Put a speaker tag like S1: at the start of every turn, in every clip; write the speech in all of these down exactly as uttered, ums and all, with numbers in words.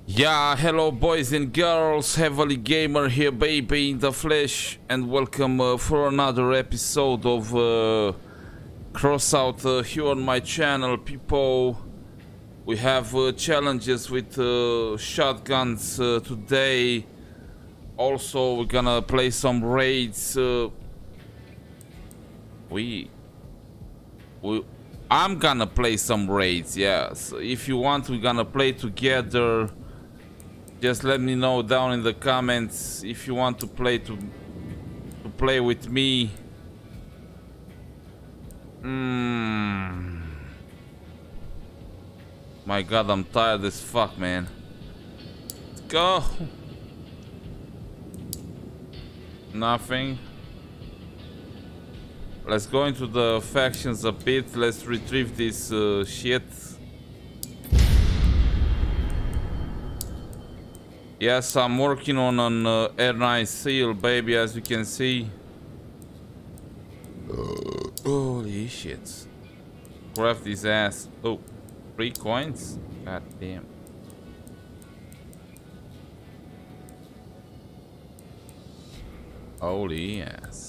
S1: Yeah, hello boys and girls, HeavilyGamer here, baby, in the flesh, and welcome uh, for another episode of uh, Crossout uh, here on my channel, people. We have uh, challenges with uh, shotguns uh, today. Also, we're gonna play some raids. Uh, we, we, I'm gonna play some raids. Yeah, so if you want, we're gonna play together. Just let me know down in the comments if you want to play to to play with me. Mm. My God, I'm tired as fuck, man. Let's go. Nothing. Let's go into the factions a bit. Let's retrieve this uh, shit. Yes, I'm working on an uh, Air nine seal, baby, as you can see. Uh, holy shit. Grab this ass. Oh, three coins? God damn. Holy ass.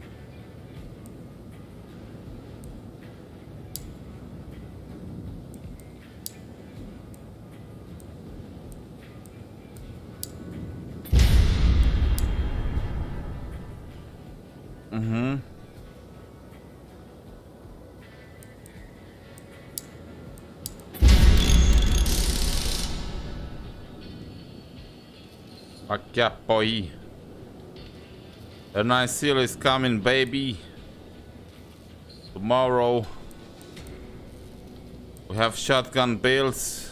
S1: Mm-hmm. Okay, boy. A nice seal is coming, baby. Tomorrow we have shotgun builds.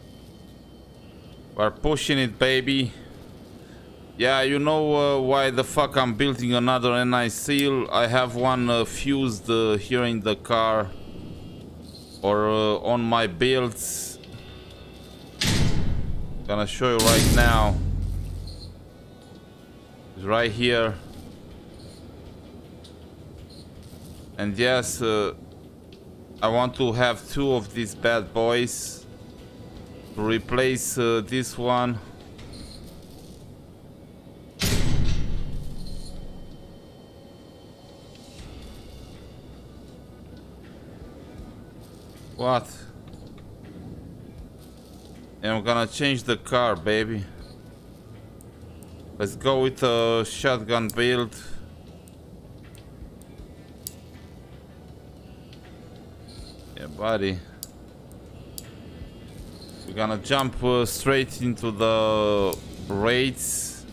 S1: We're pushing it, baby. Yeah, you know uh, why the fuck I'm building another N I seal. I have one uh, fused uh, here in the car or uh, on my builds. Gonna show you right now. It's right here. And yes, uh, I want to have two of these bad boys to replace uh, this one. What? And I'm gonna change the car, baby. Let's go with a shotgun build. Yeah, buddy. We're gonna jump uh, straight into the raids.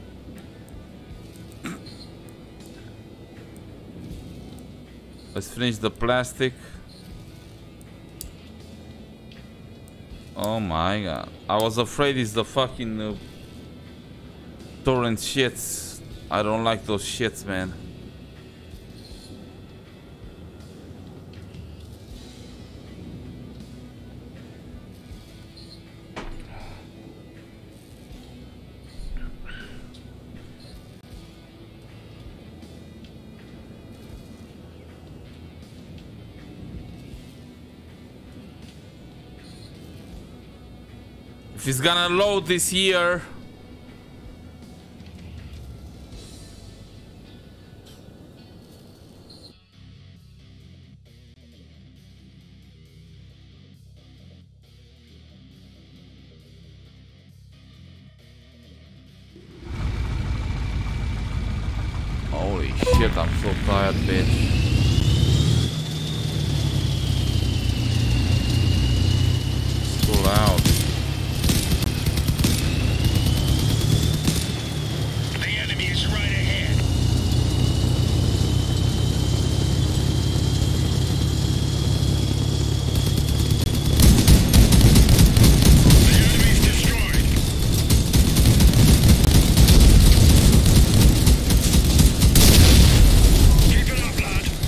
S1: Let's finish the plastic. Oh my God. I was afraid it's the fucking uh, torrent shits. I don't like those shits, man. If it's gonna load this year, holy shit, I'm so tired, bitch. It's too loud.
S2: Keep it up, lad.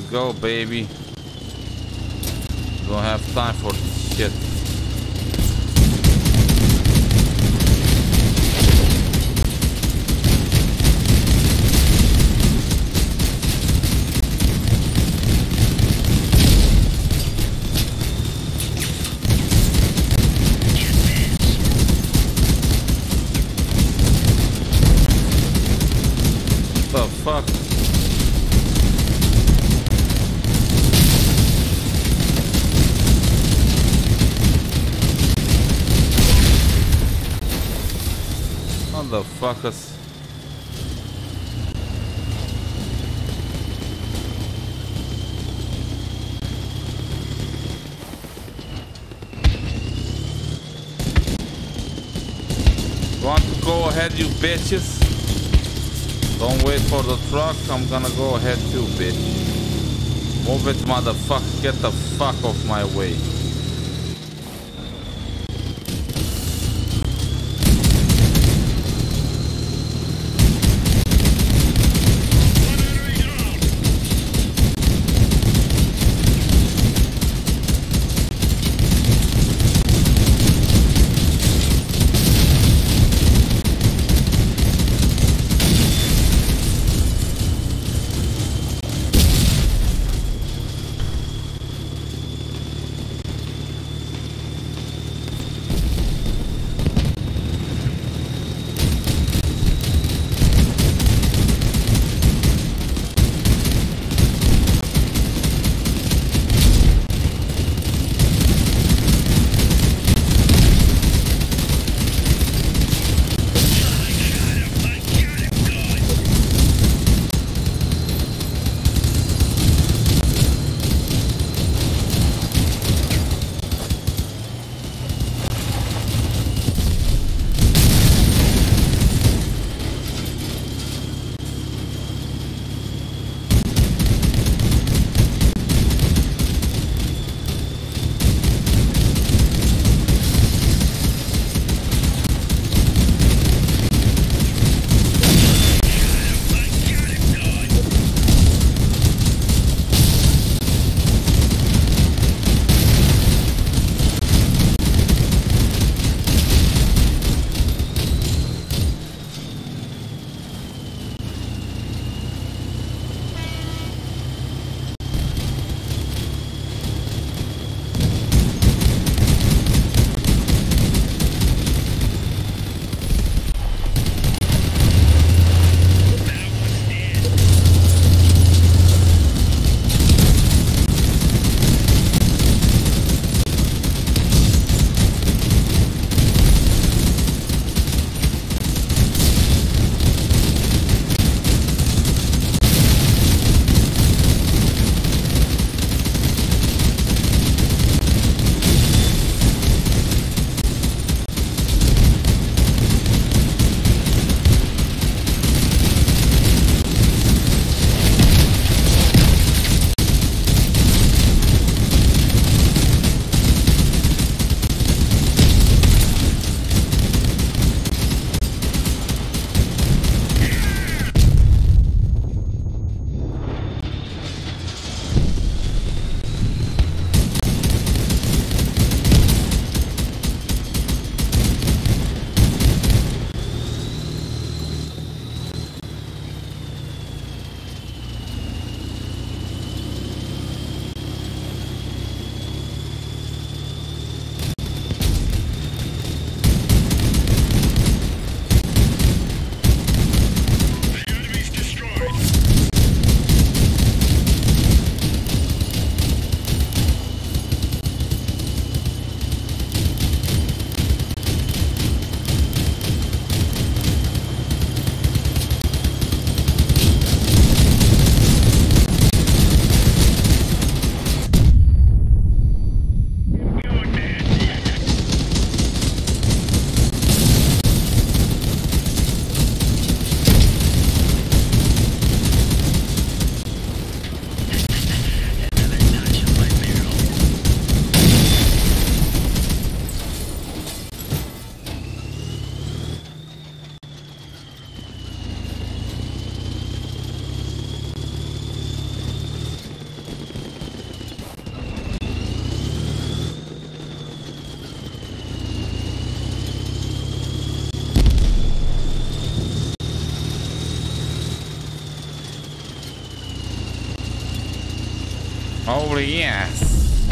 S1: Let's go, baby. Don't have time for this shit. What the fuck? Motherfuckers. Want to go ahead, you bitches? Don't wait for the truck. I'm gonna go ahead too, bitch. Move it, motherfucker. Get the fuck off my way. Oh yes.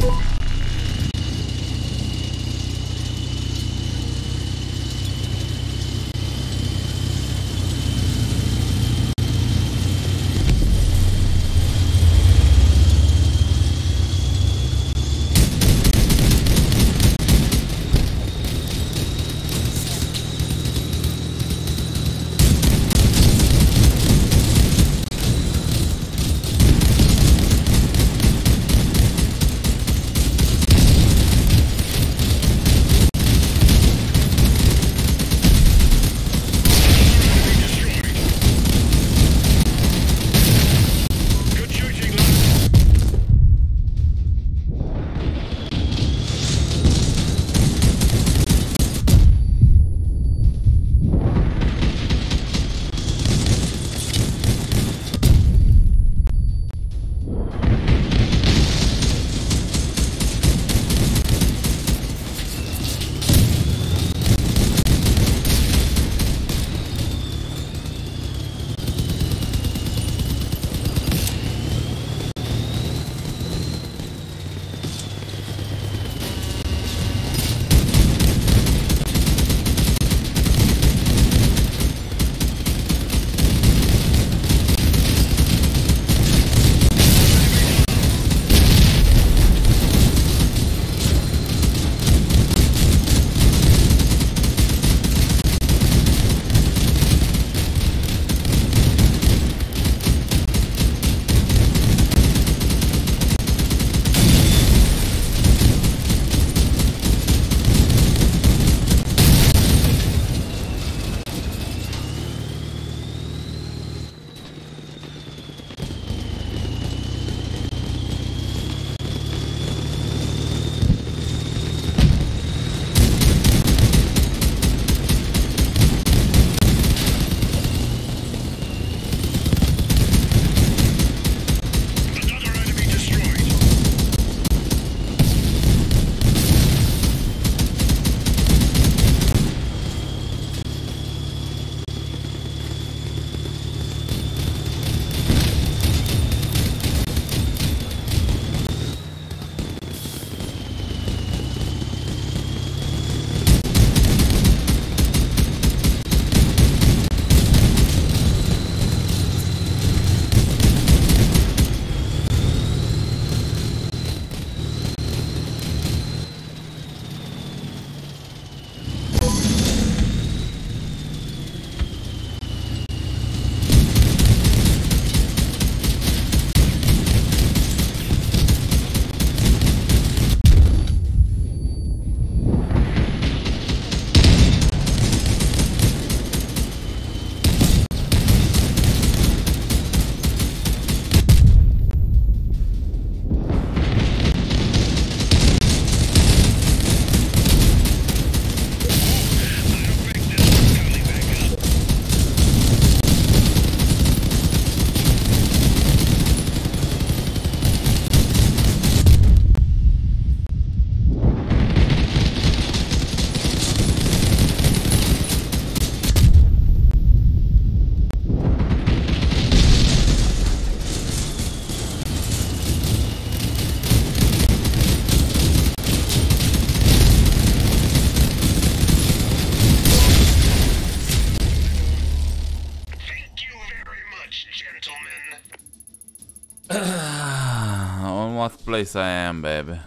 S1: On what place I am, baby?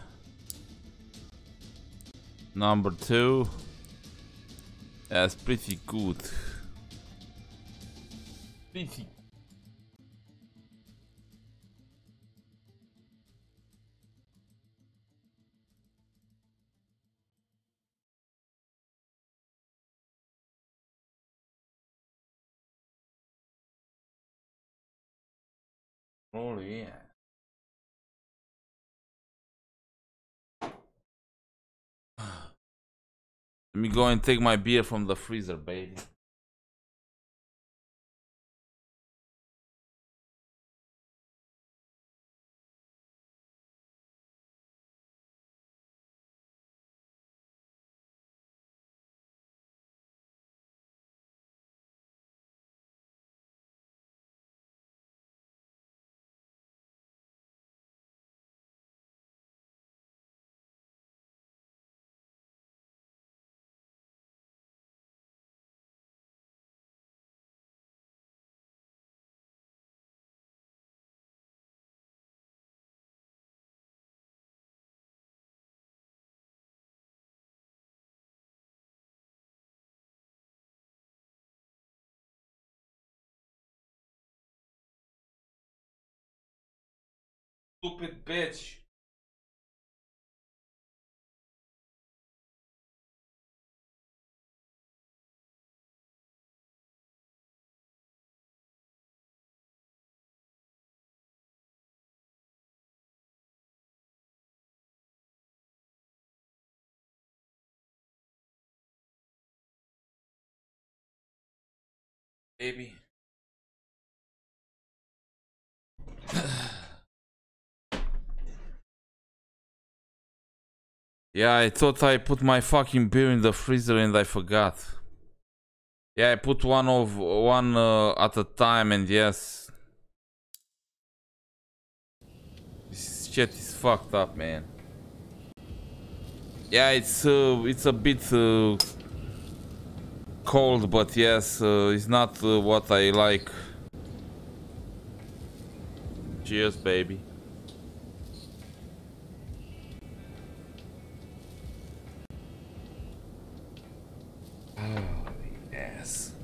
S1: Number two. That's pretty good. Pretty. Oh yeah. Let me go and take my beer from the freezer, baby. Stupid bitch. Baby. Yeah, I thought I put my fucking beer in the freezer and I forgot. Yeah, I put one of one uh, at a time, and yes, this shit is fucked up, man. Yeah, it's uh, it's a bit uh, cold, but yes, uh, it's not uh, what I like. Cheers, baby. Oh, yes.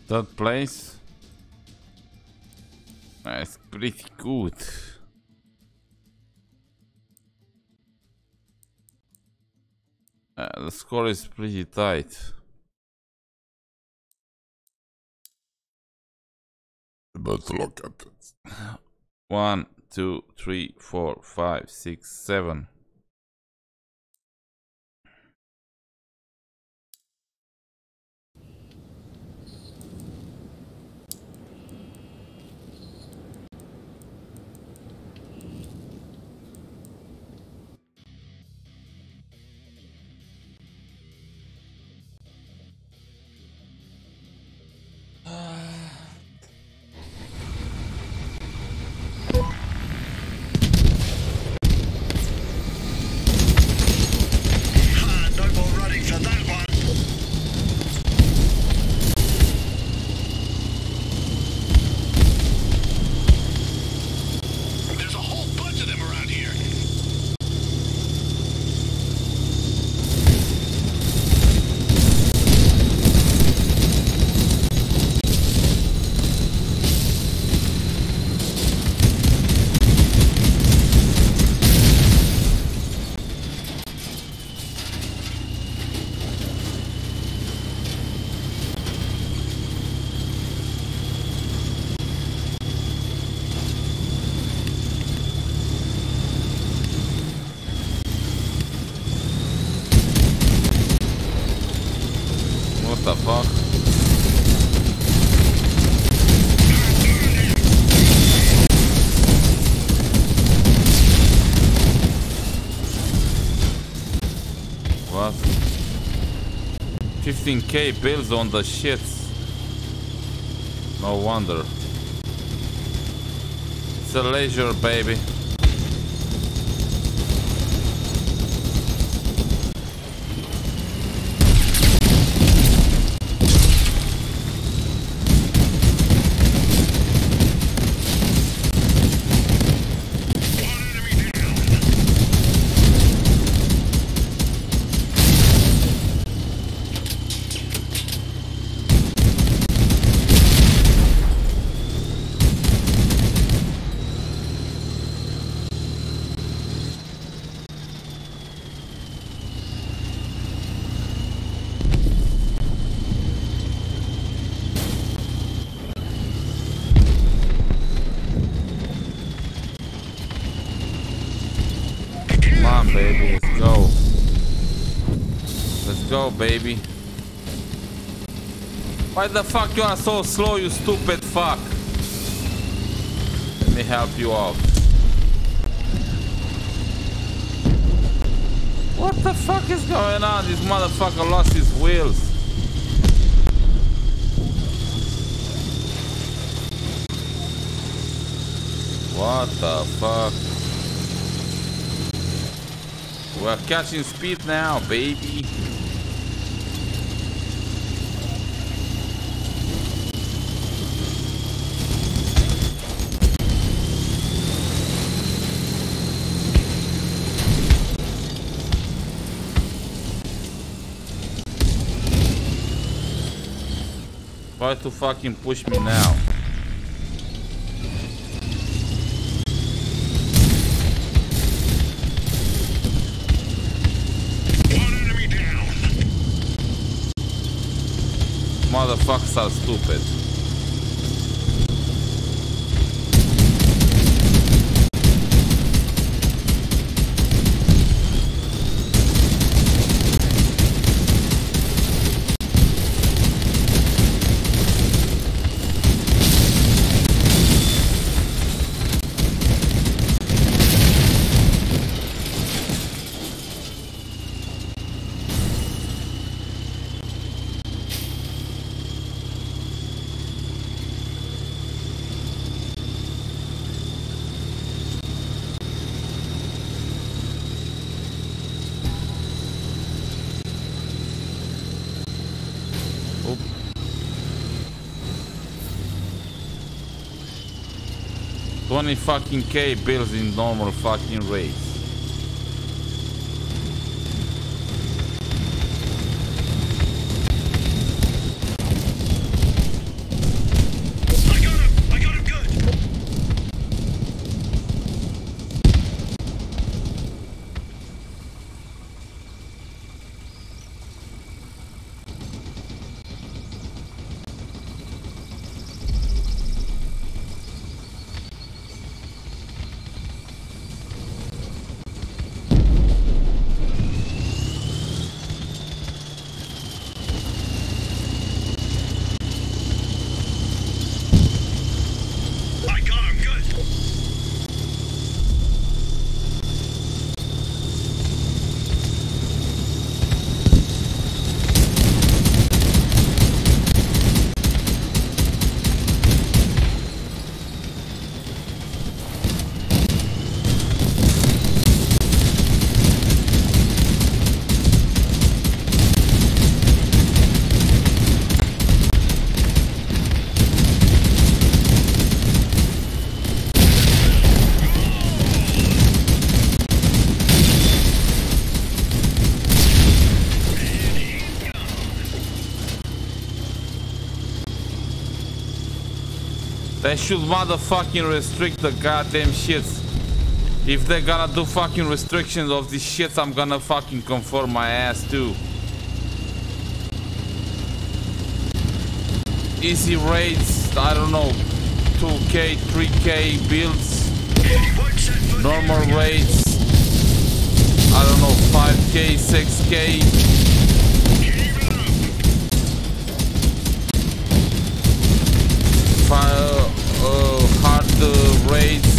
S1: Third place. That's pretty good. Uh, the score is pretty tight. But look at it. One, two, three, four, five, six, seven. What the fuck? What? fifteen K bills on the shits. No wonder. It's a leisure, baby. Baby, let's go. Let's go, baby. Why the fuck you are so slow, you stupid fuck? Let me help you out. What the fuck is going on? This motherfucker lost his wheels. What the fuck? We're catching speed now, baby. Try to fucking push me now. Motherfuckers are stupid. twenty fucking K bills in normal fucking race. They should motherfucking restrict the goddamn shits. If they're gonna do fucking restrictions of these shits, I'm gonna fucking conform my ass too. Easy raids, I don't know, two K, three K builds. Normal raids, I don't know, five K, six K. Fire, uh, hard uh, raids.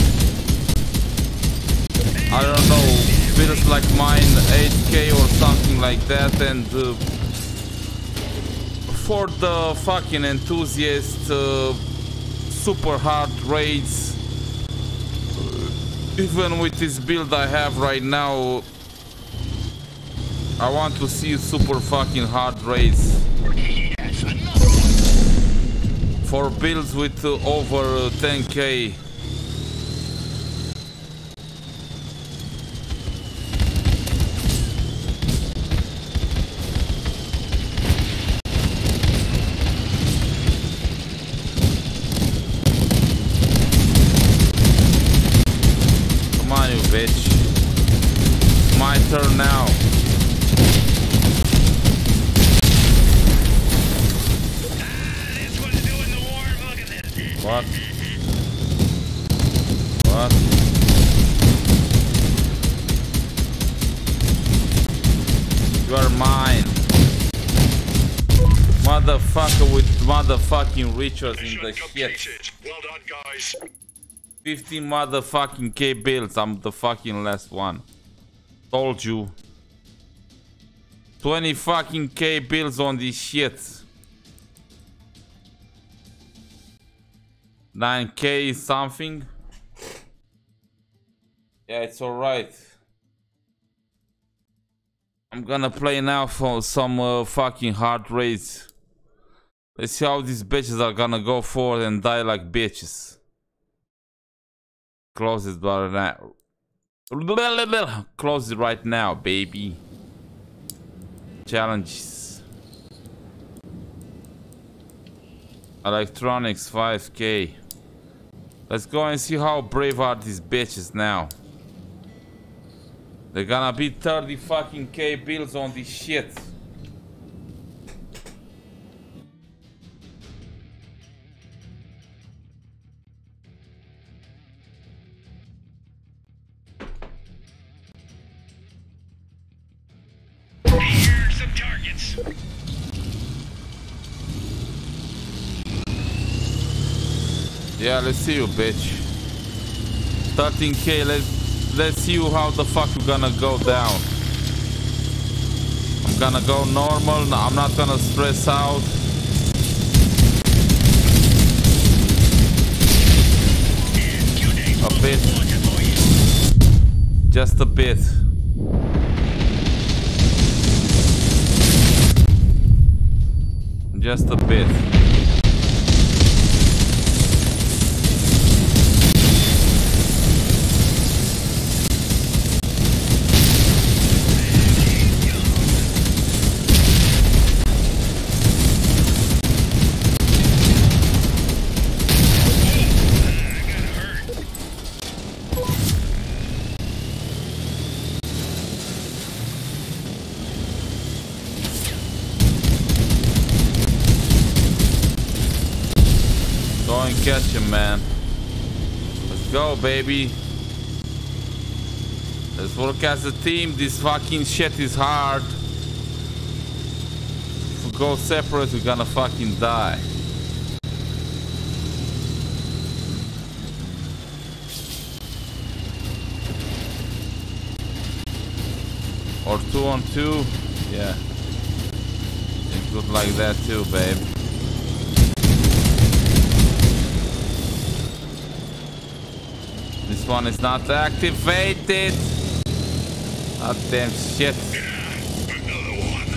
S1: I don't know, builds like mine, eight K or something like that, and uh, for the fucking enthusiast, uh, super hard raids. Uh, even with this build I have right now, I want to see super fucking hard raids. For builds with uh, over uh, ten K. Come on, you bitch. My turn now. What? What? You are mine. Motherfucker with motherfucking rituals in the shit.
S2: Well done, guys.
S1: fifteen motherfucking K builds. I'm the fucking last one. Told you. twenty fucking K builds on this shit. nine K something. Yeah, it's alright. I'm gonna play now for some uh, fucking hard raids. Let's see how these bitches are gonna go forward and die like bitches. Close it right now. Close it right now, baby. Challenges. Electronics five K. Let's go and see how brave are these bitches now. They're gonna be thirty fucking K bills on this shit.
S2: Here's some targets.
S1: Yeah, let's see you, bitch. thirteen K, let's let's see you how the fuck you gonna go down. I'm gonna go normal, no, I'm not gonna stress out. A bit. Just a bit. Just a bit. Catch him, man. Let's go, baby. Let's work as a team. This fucking shit is hard. If we go separate, we're gonna fucking die. Or two on two. Yeah. It's good like that too, babe. This one is not activated. God damn shit.
S2: Another one.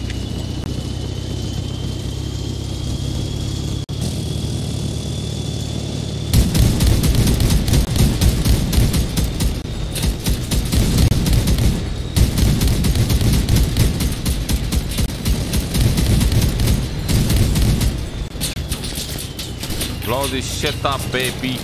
S1: Blow this shit up, baby.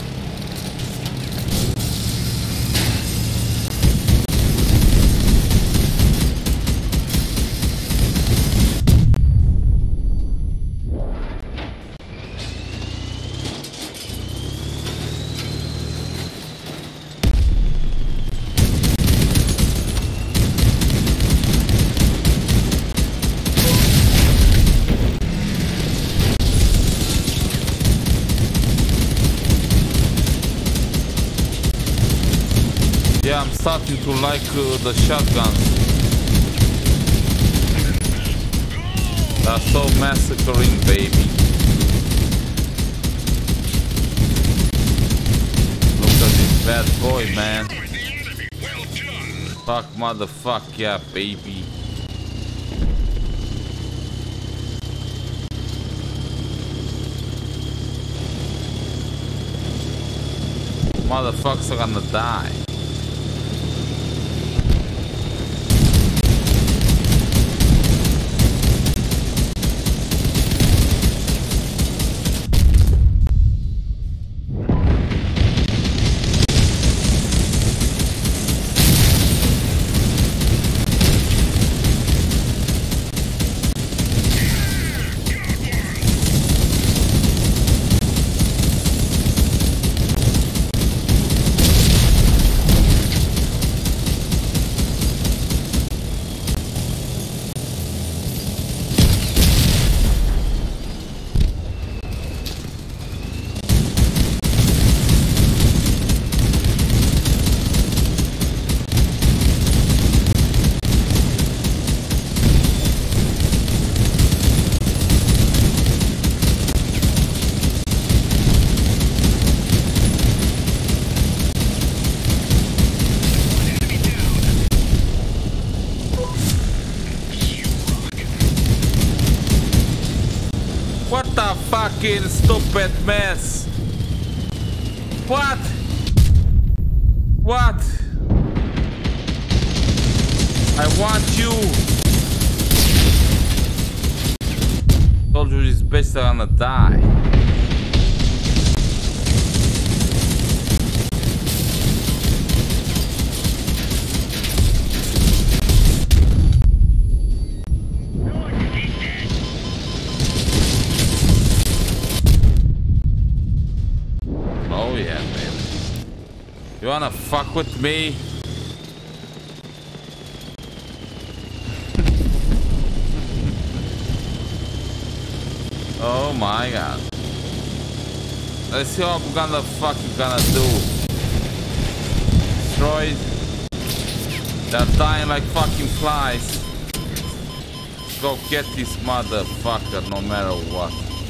S1: Yeah, I'm starting to like uh, the shotguns. They're so massacring, baby. Look at this bad boy, man. Fuck, motherfuck, yeah, baby. Motherfuckers are gonna die. Fucking stupid mess. What? What? I want you. Told you this bitch is gonna die. You wanna fuck with me? Oh my god. Let's see what I'm gonna fuck you gonna do. Destroyed. They're dying like fucking flies. Go get this motherfucker no matter what.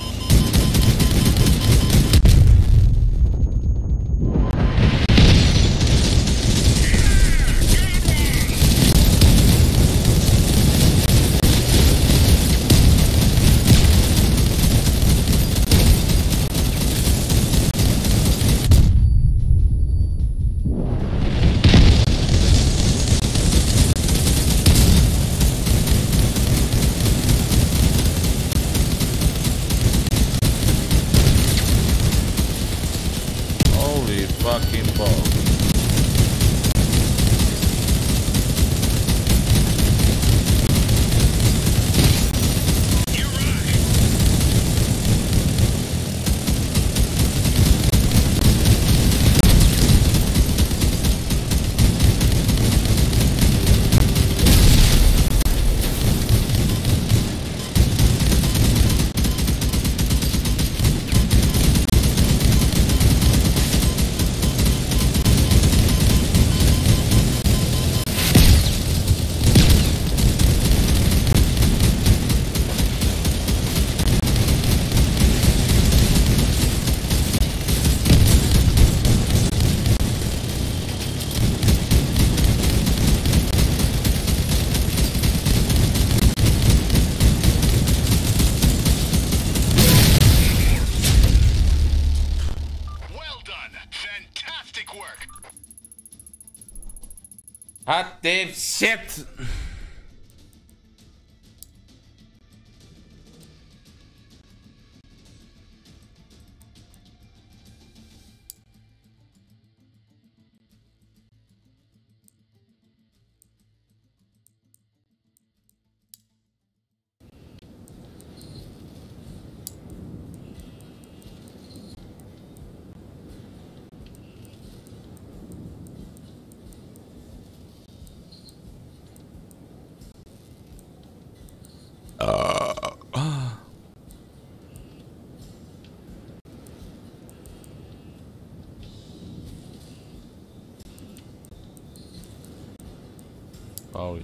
S1: Hot damn shit! Porridge.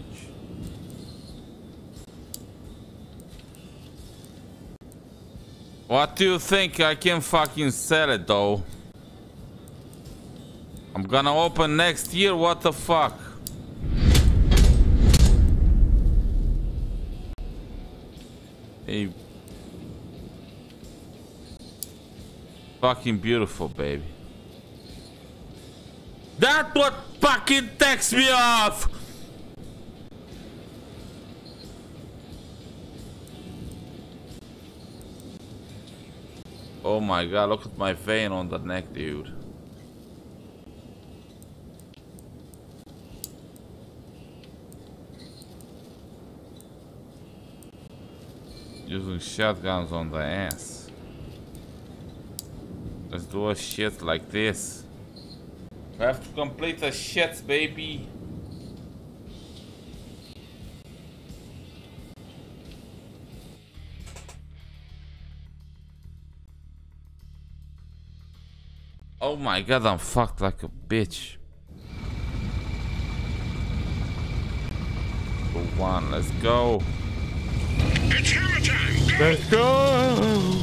S1: What do you think? I can fucking sell it though. I'm gonna open next year, what the fuck? Hey. Fucking beautiful, baby. That's what fucking takes me off! Oh my god, look at my vein on the neck, dude. Using shotguns on the ass. Let's do a shit like this. We have to complete the shit, baby. Oh my god, I'm fucked like a bitch. Go one, let's go.
S2: It's hammer time. Go.
S1: Let's go.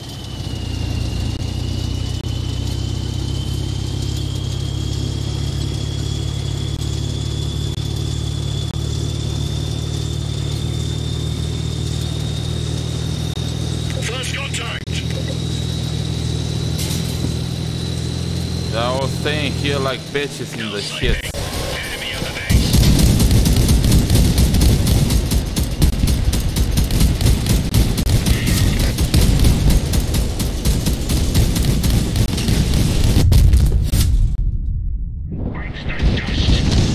S2: First contact.
S1: I was staying here like bitches in the shit.
S2: Enemy on the base. Breaks the dust.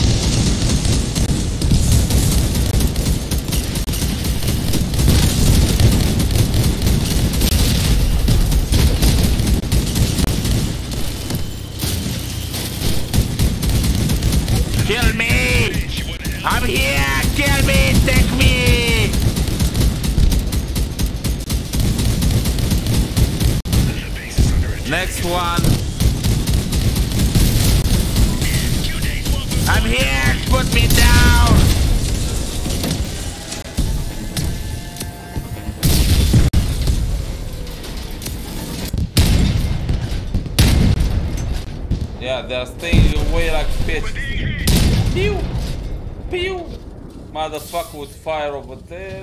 S1: Kill me! I'm here! Kill me! Take me!
S2: The base is under attack.
S1: Next one!
S2: Two days will be
S1: I'm here! Put me down! Yeah, they're staying away like bitches. Pew! Pew! Motherfucker with fire over there.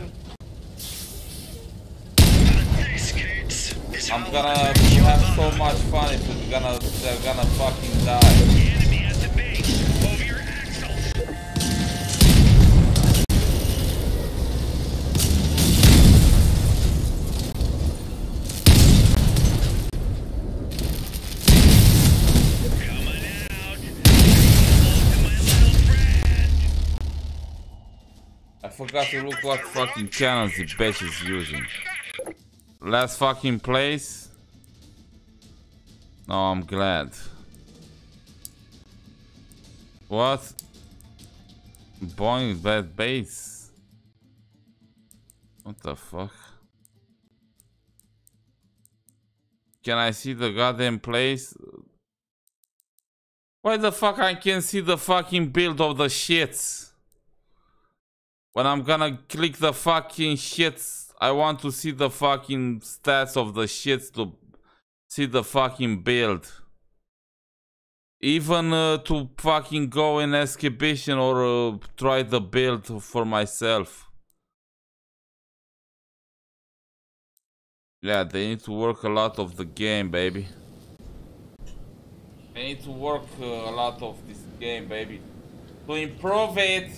S2: This kids is
S1: I'm
S2: how
S1: gonna
S2: I finish your
S1: have
S2: mother.
S1: so much fun if it's gonna, they're gonna fucking die.
S2: The enemy at the base. Over your axles. Coming out. Close to my little friend.
S1: I forgot to look what fucking cannons the bitch is using. Last fucking place. No, I'm glad. What? Boing bad base. What the fuck? Can I see the goddamn place? Why the fuck I can't see the fucking build of the shits? When I'm gonna click the fucking shits, I want to see the fucking stats of the shits to see the fucking build. Even uh, to fucking go in exhibition or uh, try the build for myself. Yeah, they need to work a lot of the game, baby. They need to work uh, a lot of this game, baby. To improve it.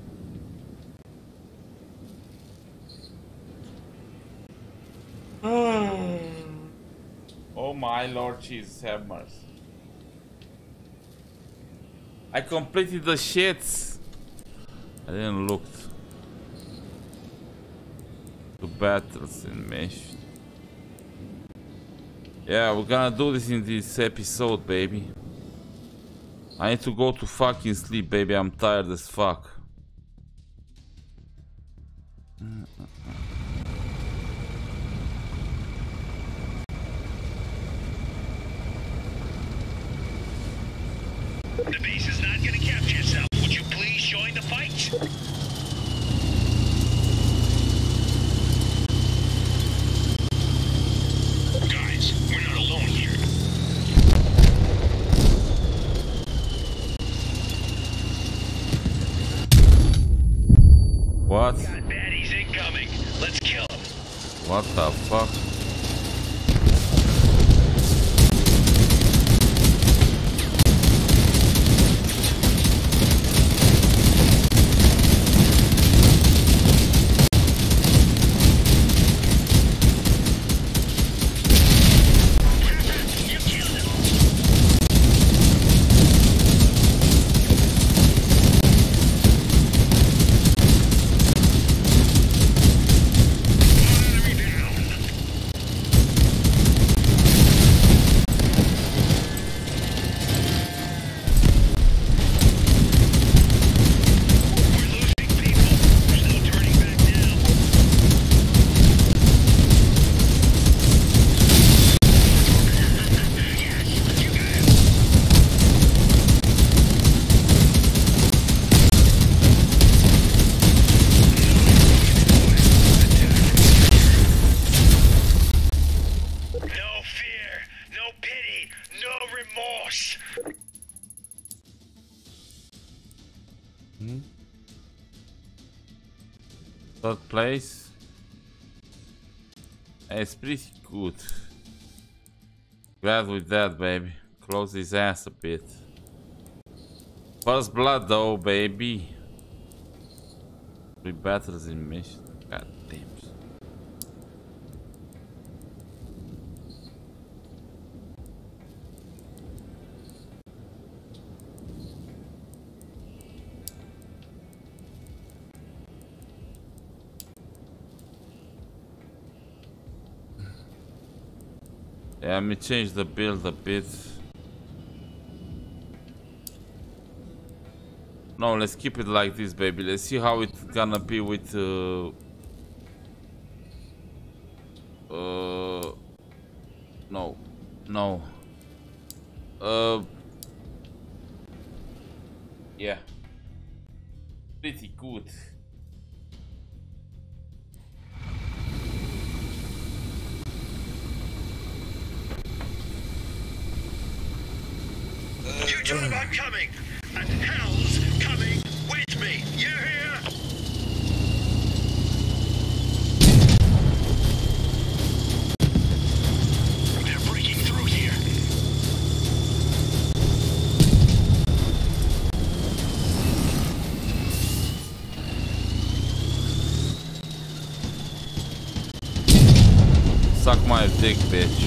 S1: Oh my Lord Jesus, have mercy. I completed the shits. I didn't look. The battles in mesh. Yeah, we're gonna do this in this episode, baby. I need to go to fucking sleep, baby. I'm tired as fuck.
S2: The base is not going to capture yourself. Would you please join the fight?
S1: Third place. It's pretty good. Glad with that, baby. Close his ass a bit. First blood though, baby. Three battles in mission. God damn. Yeah, let me change the build a bit. No, let's keep it like this, baby. Let's see how it's gonna be with uh, uh no, no. Uh, yeah, pretty good.
S2: You told him I'm coming, and hell's coming with me. You hear? They're breaking through here.
S1: Suck my dick, bitch.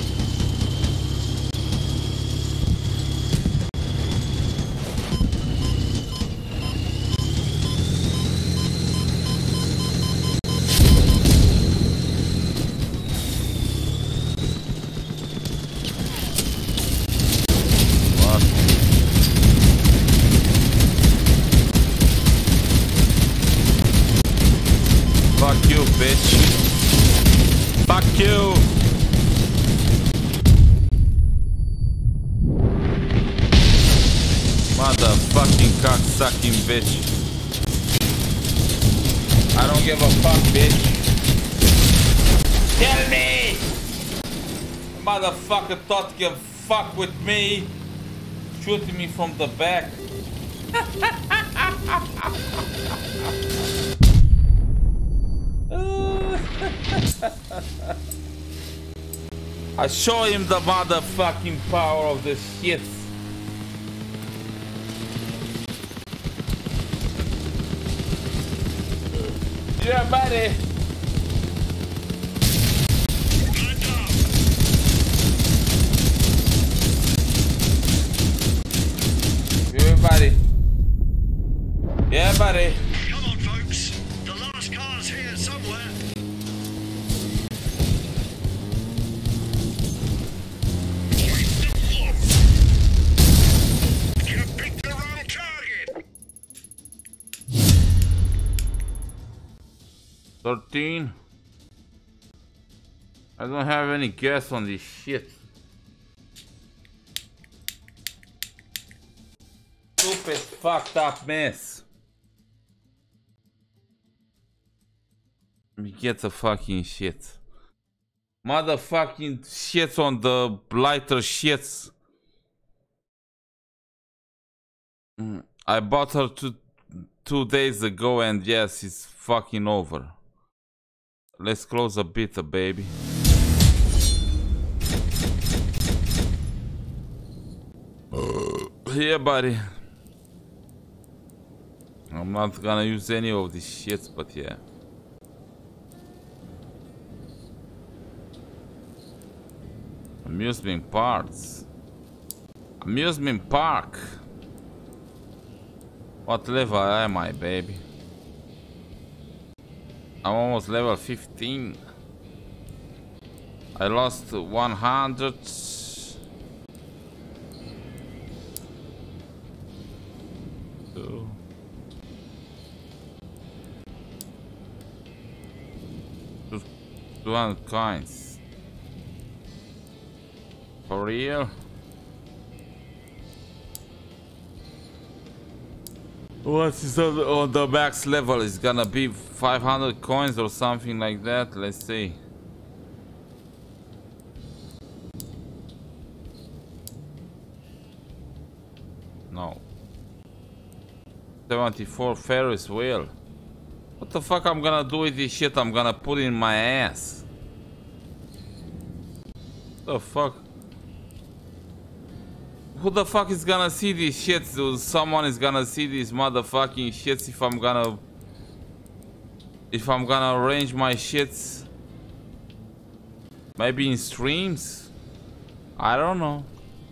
S1: Fuck you, bitch. Fuck you. Motherfucking cock-sucking bitch. I don't give a fuck, bitch. Kill me! Motherfucker thought he could fuck with me. Shooting me from the back. I show him the motherfucking power of this shit. Yeah, buddy. Yeah, buddy. Yeah, buddy.
S2: Come on, folks. The last car's here somewhere. You picked the wrong target.
S1: thirteen. I don't have any gas on this shit. Stupid fucked up mess. Let me get the fucking shit. Motherfucking shit on the lighter shits. Mm, I bought her two, two days ago and yes, it's fucking over. Let's close a bit, baby. Yeah, buddy. I'm not gonna use any of these shits, but yeah. Amusement parts. Amusement park. What level am I, baby? I'm almost level fifteen. I lost one hundred. Two. two hundred coins. For real? What is on the, on the max level? It's gonna be five hundred coins or something like that. Let's see. No. seventy-four Ferris wheel. What the fuck I'm gonna do with this shit? I'm gonna put it in my ass. The fuck? Who the fuck is gonna see these shits? Dude? Someone is gonna see these motherfucking shits if I'm gonna... If I'm gonna arrange my shits. Maybe in streams? I don't know.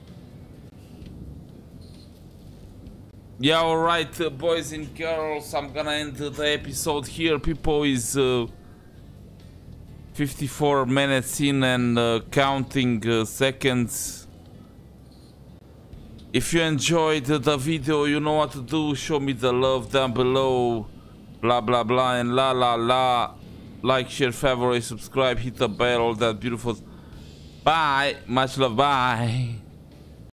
S1: Yeah, alright, uh, boys and girls, I'm gonna end the episode here. People is uh, fifty-four minutes in and uh, counting uh, seconds. If you enjoyed uh, the video, you know what to do. Show me the love down below. Blah blah blah and la la la. Like, share, favorite, subscribe, hit the bell, all that beautiful. Bye. Much love. Bye.